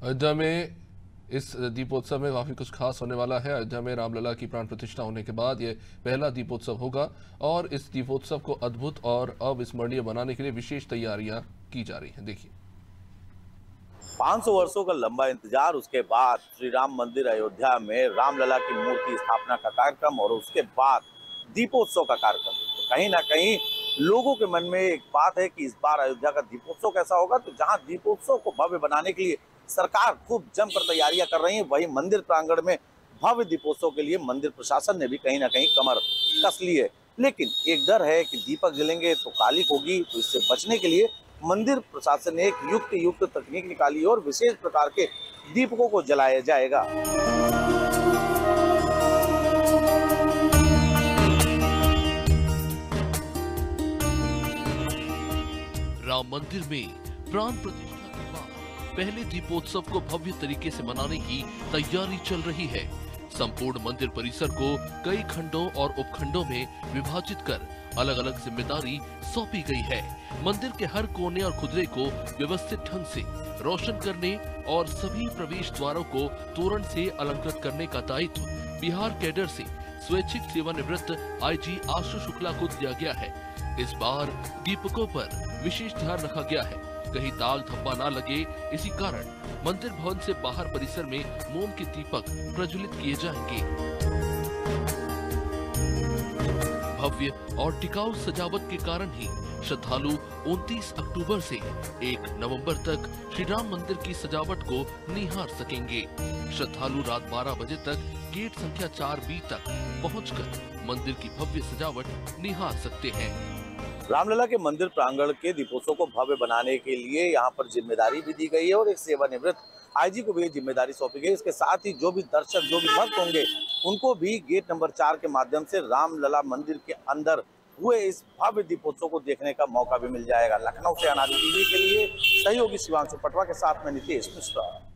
अयोध्या में इस दीपोत्सव में काफी कुछ खास होने वाला है। अयोध्या में रामलला की प्राण प्रतिष्ठा होने के बाद ये पहला दीपोत्सव होगा और इस दीपोत्सव को अद्भुत और अविस्मरणीय बनाने के लिए विशेष तैयारियां की जा रही हैं। देखिए, 500 वर्षों का लंबा इंतजार, उसके बाद श्री राम मंदिर अयोध्या में रामलला की मूर्ति स्थापना का कार्यक्रम और उसके बाद दीपोत्सव का कार्यक्रम। तो कहीं ना कहीं लोगों के मन में एक बात है कि इस बार अयोध्या का दीपोत्सव कैसा होगा। तो जहां दीपोत्सव को भव्य बनाने के लिए सरकार खूब जमकर तैयारियां कर रही है, वहीं मंदिर प्रांगण में भव्य दीपोत्सव के लिए मंदिर प्रशासन ने भी कहीं ना कहीं कमर कस ली है। लेकिन एक डर है कि दीपक जलेंगे तो कालिक होगी, तो इससे बचने के लिए मंदिर प्रशासन ने एक युक्त तकनीक निकाली और विशेष प्रकार के दीपकों को जलाया जाएगा। राम मंदिर में प्राण प्रतिष्ठा के बाद पहले दीपोत्सव को भव्य तरीके से मनाने की तैयारी चल रही है। संपूर्ण मंदिर परिसर को कई खंडों और उपखंडों में विभाजित कर अलग अलग जिम्मेदारी सौंपी गई है। मंदिर के हर कोने और खुदरे को व्यवस्थित ढंग से रोशन करने और सभी प्रवेश द्वारों को तोरण से अलंकृत करने का दायित्व बिहार कैडर से स्वैच्छिक सेवानिवृत्त आईजी आशु शुक्ला को दिया गया है। इस बार दीपकों पर विशेष ध्यान रखा गया है, कहीं दाग धब्बा न लगे। इसी कारण मंदिर भवन से बाहर परिसर में मोम के दीपक प्रज्वलित किए जाएंगे। भव्य और टिकाऊ सजावट के कारण ही श्रद्धालु 29 अक्टूबर से 1 नवंबर तक श्री राम मंदिर की सजावट को निहार सकेंगे। श्रद्धालु रात 12 बजे तक गेट संख्या 4B तक पहुंचकर मंदिर की भव्य सजावट निहार सकते हैं। रामलला के मंदिर प्रांगण के दीपोत्सव को भव्य बनाने के लिए यहाँ पर जिम्मेदारी भी दी गई है और एक सेवानिवृत्त आईजी को भी जिम्मेदारी सौंपी गई। इसके साथ ही जो भी दर्शक, जो भी भक्त होंगे, उनको भी गेट नंबर 4 के माध्यम से रामलला मंदिर के अंदर हुए इस भव्य दीपोत्सव को देखने का मौका भी मिल जाएगा। लखनऊ से अनादि टीवी के लिए सहयोगी शिवांशु पटवा के साथ में नितेश मिश्रा।